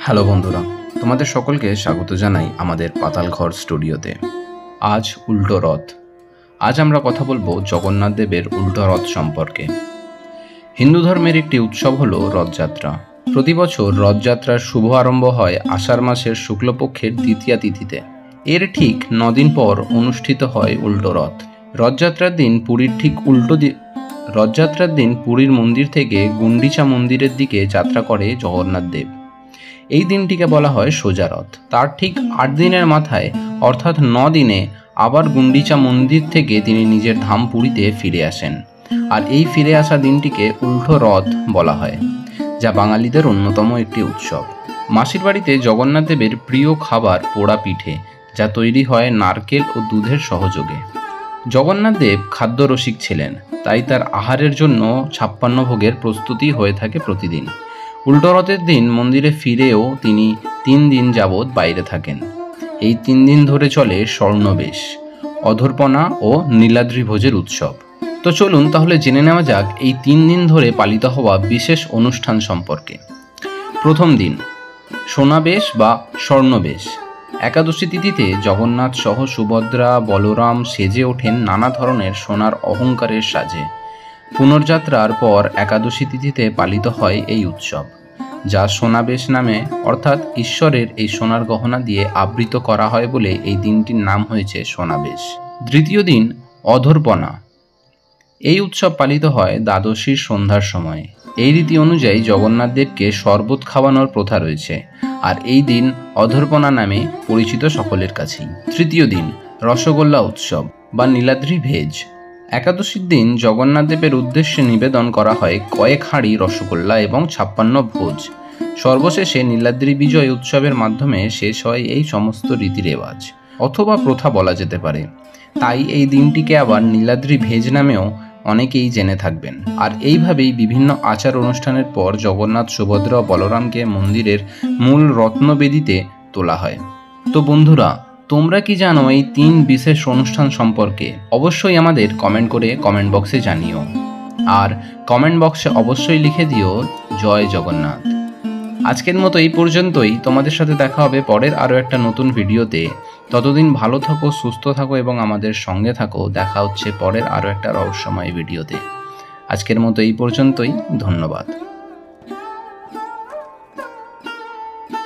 Hello বন্ধুরা, তোমাদের সকলকে স্বাগত জানাই আমাদের পাতালঘর স্টুডিওতে। আজ উল্টো রথ। আজ আমরা কথা বলবো জগন্নাথ দেবের উল্টো রথ সম্পর্কে। হিন্দু ধর্মের একটি উৎসব হলো রথযাত্রা। প্রতি বছর রথযাত্রার শুভ আরম্ভ হয় আষাঢ় মাসের শুক্লপক্ষের দ্বিতীয়া তিথিতে। এর ঠিক 9 দিন পর অনুষ্ঠিত হয় উল্টো রথ। রথযাত্রার দিন পুরীর মন্দির থেকে গুন্ডিচা মন্দিরের দিকে যাত্রা করে জগন্নাথ দেব। এই দিনটিকে বলা হয় সোজা রথ। তার ঠিক 8 দিনের মাথায় অর্থাৎ 9 দিনে আবার গুন্ডিচা মন্দির থেকে তিনি নিজের ধাম পুরীতে ফিরে আসেন। আর এই ফিরে আসা দিনটিকে উল্টো রথ বলা হয়, যা বাঙালিদের অন্যতম একটি উৎসব। মাসির বাড়িতে জগন্নাথ দেবের প্রিয় খাবার পোড়া পিঠে, যা তৈরি হয় নারকেল ও দুধের সহযোগে। জগন্নাথ দেব খাদ্যরসিক ছিলেন, তাই তার আহারের জন্য 56 ভোগের প্রস্তুতি হয়ে থাকে প্রতিদিন। উল্টো রথের দিন মন্দিরে ফিরেও তিনি 3 দিন যাবৎ বাইরে থাকেন। এই 3 দিন ধরে চলে স্বর্ণবেশ, অধরপনা ও নীলাদ্রি ভোজের উৎসব। তো চলুন তাহলে জেনে নেওয়া যাক এই 3 দিন ধরে পালিত হওয়া বিশেষ অনুষ্ঠান সম্পর্কে। প্রথম দিন সোনাবেশ বা স্বর্ণবেশ। একাদশী তিথিতে জগন্নাথ সহ সুভদ্রা, বলরাম সেজে ওঠেন নানা ধরনের সোনার অহংকারের সাজে। পুনর্যাত্রার পর একাদশী তিথিতে পালিত হয় এই উৎসব, যা সোনাবেশ নামে, অর্থাৎ ঈশ্বরের এই সোনার গহনা দিয়ে আবৃত করা হয় বলে এই দিনটির নাম হয়েছে সোনাবেশ। দ্বিতীয় দিন অধরপনা। এই উৎসব পালিত হয় দ্বাদশীর সন্ধ্যার সময়। এই রীতি অনুযায়ী জগন্নাথ দেবকে শরবত খাওয়ানোর প্রথা রয়েছে, আর এই দিন অধরপনা নামে পরিচিত সকলের কাছেই। তৃতীয় দিন রসগোল্লা উৎসব বা নীলাদ্রি ভেজ। একাদশীর দিন জগন্নাথ দেবের উদ্দেশ্যে নিবেদন করা হয় কয়েক হাঁড়ি রসগোল্লা এবং 56 ভোজ। সর্বশেষে নীলাদ্রি বিজয় উৎসবের মাধ্যমে শেষ হয় এই সমস্ত রীতিরেওয়াজ অথবা প্রথা বলা যেতে পারে। তাই এই দিনটিকে আবার নীলাদ্রি ভেজ নামেও অনেকেই জেনে থাকবেন। আর এইভাবেই বিভিন্ন আচার অনুষ্ঠানের পর জগন্নাথ, সুভদ্রা ও বলরামকে মন্দিরের মূল রত্নবেদিতে তোলা হয়। তো বন্ধুরা, তোমরা কি জানো এই 3 বিশেষ অনুষ্ঠান সম্পর্কে? অবশ্যই আমাদের কমেন্ট করে কমেন্ট বক্সে জানিও। আর কমেন্ট বক্সে অবশ্যই লিখে দিও জয় জগন্নাথ। আজকের মতো এই পর্যন্তই। তোমাদের সাথে দেখা হবে পরের আরও একটা নতুন ভিডিওতে। ততদিন ভালো থাকো, সুস্থ থাকো এবং আমাদের সঙ্গে থাকো। দেখা হচ্ছে পরের আরও একটা রহস্যময় ভিডিওতে। আজকের মতো এই পর্যন্তই। ধন্যবাদ।